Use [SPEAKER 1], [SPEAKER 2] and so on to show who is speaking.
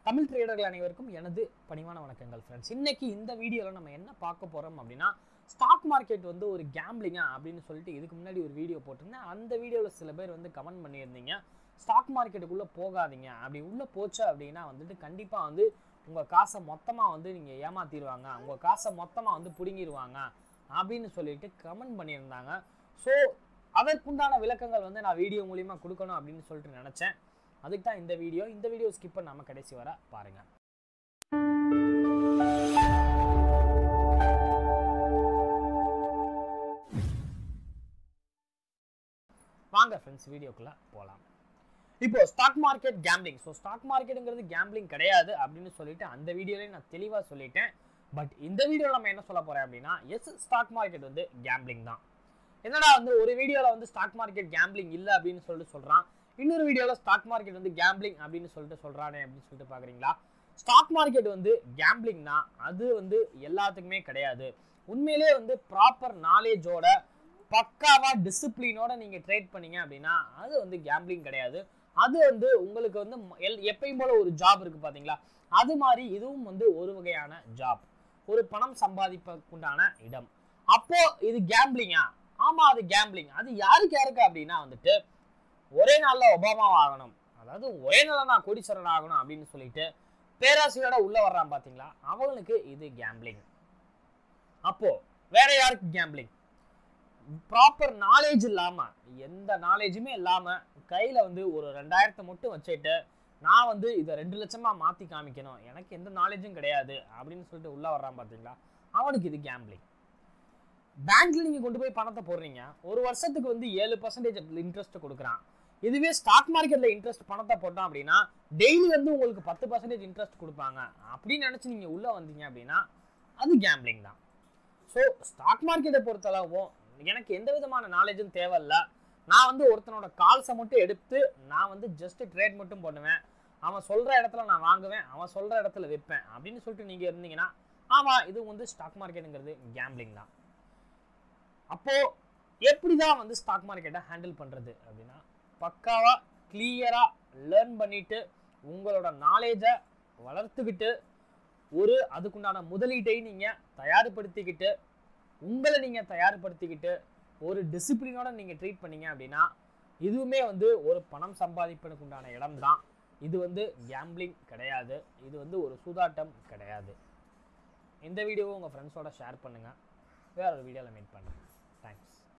[SPEAKER 1] தமிழ் ட்ரேடர்கள் அனைவருக்கும் எனது பணிவான வணக்கங்கள் ஃப்ரெண்ட்ஸ். இன்னைக்கு இந்த வீடியோவில் நம்ம என்ன பார்க்க போகிறோம் அப்படின்னா, ஸ்டாக் மார்க்கெட் வந்து ஒரு கேம்பிளிங்கா அப்படின்னு சொல்லிட்டு இதுக்கு முன்னாடி ஒரு வீடியோ போட்டிருந்தேன். அந்த வீடியோவில் சில பேர் வந்து கமெண்ட் பண்ணியிருந்தீங்க, ஸ்டாக் மார்க்கெட்டுக்குள்ளே போகாதீங்க, அப்படி உள்ளே போச்சு அப்படின்னா வந்துட்டு கண்டிப்பாக வந்து உங்கள் காசை மொத்தமாக வந்து நீங்கள் ஏமாற்றிடுவாங்க, உங்கள் காசை மொத்தமாக வந்து பிடுங்கிடுவாங்க அப்படின்னு சொல்லிட்டு கமெண்ட் பண்ணியிருந்தாங்க. ஸோ அதற்குண்டான விளக்கங்கள் வந்து நான் வீடியோ மூலிமா கொடுக்கணும் அப்படின்னு சொல்லிட்டு நினச்சேன். அதுக்கு தான் இந்த வீடியோ ஸ்கிப் பண்ணாம கடைசி வர பாருங்க. வாங்க ஃப்ரெண்ட்ஸ், வீடியோக்குள்ள போலாம். இப்போ stock market gambling. So stock மார்க்கெட்டுங்கிறது கேம்பிளிங் கிடையாது அப்படின்னு சொல்லிட்டு அந்த வீடியோலேயே நான் தெளிவாக சொல்லிட்டேன். பட் இந்த வீடியோவில் நம்ம என்ன சொல்ல போறோம் அப்படின்னா, எஸ் ஸ்டாக் மார்க்கெட் வந்து கேம்பிளிங் தான். என்னடா வந்து ஒரு வீடியோவில் வந்து ஸ்டாக் மார்க்கெட் கேம்பிளிங் இல்லை அப்படின்னு சொல்லிட்டு சொல்கிறான், இன்னொரு வீடியோவில் ஸ்டாக் மார்க்கெட் வந்து கேம்பிளிங் அப்படின்னு சொல்லிட்டு சொல்கிறானே அப்படின்னு சொல்லிட்டு பார்க்குறீங்களா? ஸ்டாக் மார்க்கெட் வந்து கேம்பிளிங்னா அது வந்து எல்லாத்துக்குமே கிடையாது. உண்மையிலே வந்து ப்ராப்பர் நாலேஜோட பக்காவாக டிசிப்ளினோட நீங்கள் ட்ரேட் பண்ணீங்க அப்படின்னா அது வந்து கேம்பிளிங் கிடையாது. அது வந்து உங்களுக்கு வந்து எப்பயும் போல ஒரு ஜாப் இருக்குது பார்த்தீங்களா, அது மாதிரி இதுவும் வந்து ஒரு வகையான ஜாப், ஒரு பணம் சம்பாதிப்பதுக்குண்டான இடம். அப்போ இது கேம்பிளிங்கா? ஆமாம், அது கேம்பிளிங். அது யாருக்கு அப்படின்னா வந்துட்டு ஒரே நாளில் ஒபாமா ஆகணும், அதாவது ஒரே நாளில் நான் கோடீஸ்வரன் ஆகணும் அப்படின்னு சொல்லிட்டு பேராசையோட உள்ள வர்றான் பார்த்தீங்களா, அவங்களுக்கு இது கேம்பிளிங். அப்போ வேற யாருக்கு கேம்பிளிங்? ப்ராப்பர் நாலேஜ் இல்லாமல், எந்த நாலேஜுமே இல்லாமல் கையில் வந்து ஒரு 2000 மட்டும் வச்சுட்டு நான் வந்து இதை 2 லட்சமாக மாற்றி காமிக்கணும், எனக்கு எந்த நாலேஜும் கிடையாது அப்படின்னு சொல்லிட்டு உள்ள வர்றான் பார்த்தீங்களா, அவனுக்கு இது கேம்பிளிங். பேங்க்ல நீங்கள் கொண்டு போய் பணத்தை போடுறீங்க, ஒரு வருஷத்துக்கு வந்து 7% இன்ட்ரெஸ்ட் கொடுக்குறான். இதுவே ஸ்டாக் மார்க்கெட்டில் இன்ட்ரெஸ்ட் பணத்தை போட்டோம் அப்படின்னா டெய்லி வந்து உங்களுக்கு 10% இன்ட்ரெஸ்ட் கொடுப்பாங்க. அப்படின்னு நினச்சி நீங்கள் உள்ளே வந்தீங்க அப்படின்னா அது கேம்பிளிங் தான். ஸோ ஸ்டாக் மார்க்கெட்டை பொறுத்தளவும் எனக்கு எந்த விதமான நாலேஜும் தேவையில்லை. நான் வந்து ஒருத்தனோட கால்ஸை மட்டும் எடுத்து நான் வந்து ஜஸ்ட் ட்ரேட் மட்டும் பண்ணுவேன், அவன் சொல்கிற இடத்துல நான் வாங்குவேன், அவன் சொல்கிற இடத்துல விற்பேன் அப்படின்னு சொல்லிட்டு நீங்கள் இருந்தீங்கன்னா ஆமாம், இது வந்து ஸ்டாக் மார்க்கெட்டுங்கிறது கேம்பிளிங் தான். அப்போது எப்படி தான் வந்து ஸ்டாக் மார்க்கெட்டை ஹேண்டில் பண்ணுறது அப்படின்னா, பக்காவாக கிளியராக லேர்ன் பண்ணிவிட்டு உங்களோட நாலேஜை வளர்த்துக்கிட்டு ஒரு அதுக்குண்டான முதலீட்டை நீங்கள் தயார்படுத்திக்கிட்டு உங்களை நீங்கள் தயார்படுத்திக்கிட்டு ஒரு டிசிப்ளினோட நீங்கள் ட்ரீட் பண்ணீங்க அப்படின்னா இதுவுமே வந்து ஒரு பணம் சம்பாதிப்பதற்கு உண்டான இடம் தான். இது வந்து கேம்பிளிங் கிடையாது, இது வந்து ஒரு சூதாட்டம் கிடையாது. இந்த வீடியோவை உங்கள் ஃப்ரெண்ட்ஸோட ஷேர் பண்ணுங்கள். வேற ஒரு வீடியோவில் மீட் பண்ணுறேன்.